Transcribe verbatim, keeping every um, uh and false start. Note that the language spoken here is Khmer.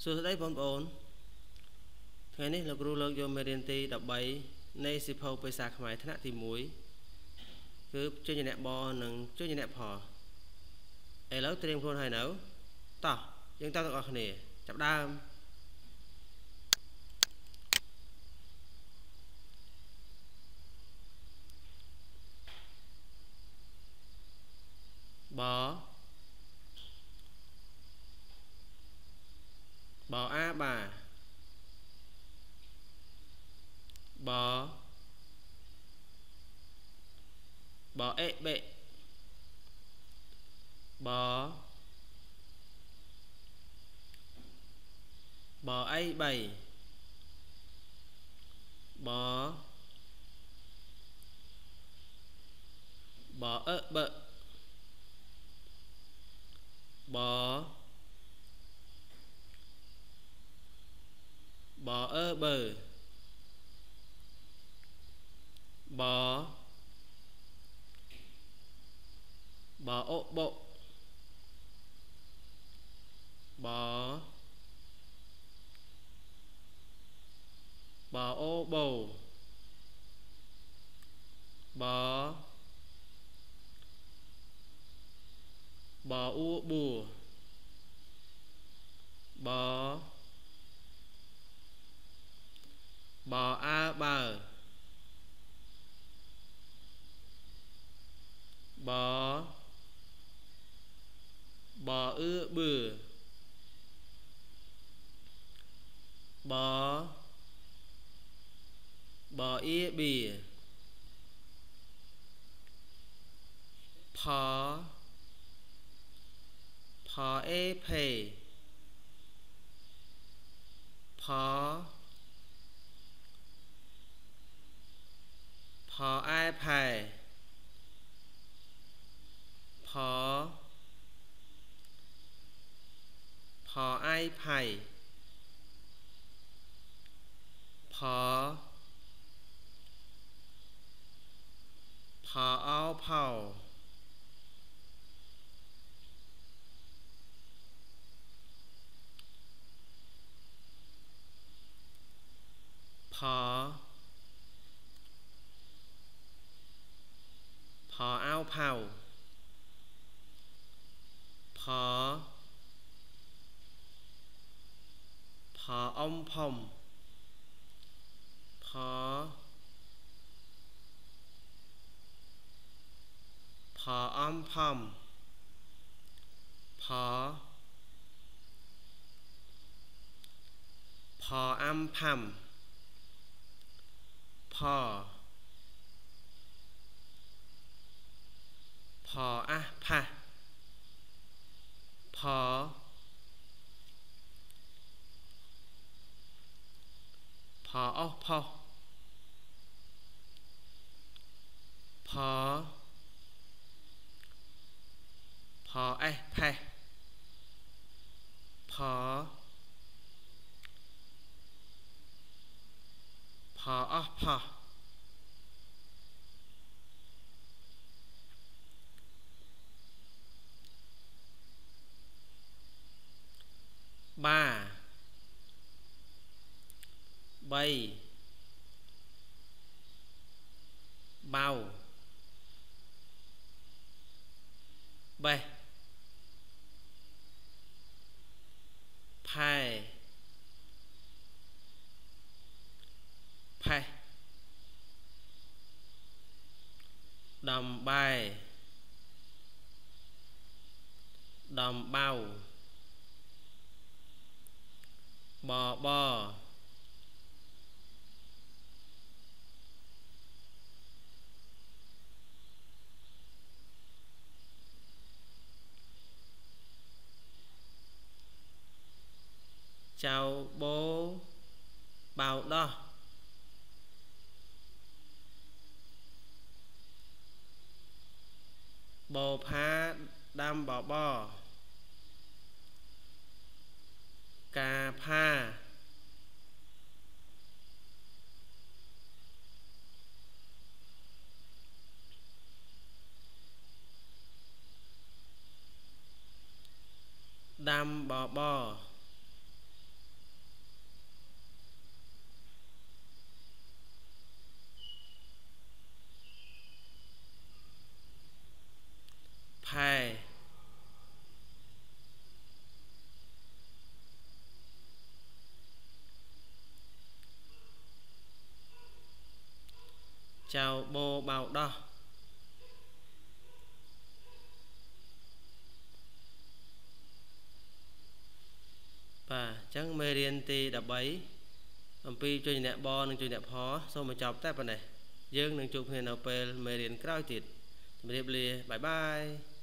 សួស្តីបងប្អូនថ្ងៃនេះលោកគ្រូលើកយកមេរៀនទីដប់បីនៃសៀវភៅភាសាខ្មែរថ្នាក់ទីមួយគឺជួយអ្នកបនិងជួយអ្នកផឥឡូវត្រៀមខ្លួនហើយនៅតោះយើងតើទាំងអស់គ្នាចាប់ដើមបបអាបាបបអេបេបបអៃបីបបអឺបបបអឺបើបបអូបបបអូបោបបអ៊ូប៊ូបបអាបើបបអឺបឺបបអ៊ីប៊ីផផអេផេផផអែផែផផអៃផៃផផអោផោផផអោផៅផផអ៊ំផំផផអំផំផផអាំផាំផផអះផះផផអោផោផផអេះផេះផផអោះផោះបាបីបៅបេះផែផេះដំបែដំបៅបបចៅបោបៅដោះបោផាដាំបបកាផាដាំបបផែចៅបោបៅដោះបាទអញ្ចឹងមេរៀនទីដប់បីអំពីជួយអ្នកបនិងជួយអ្នកផសូមបញ្ចប់តែប៉ុណ្ណេះយើងនឹងជួបគ្នានៅពេលមេរៀនក្រោយទៀតជម្រាបលាបាយបាយ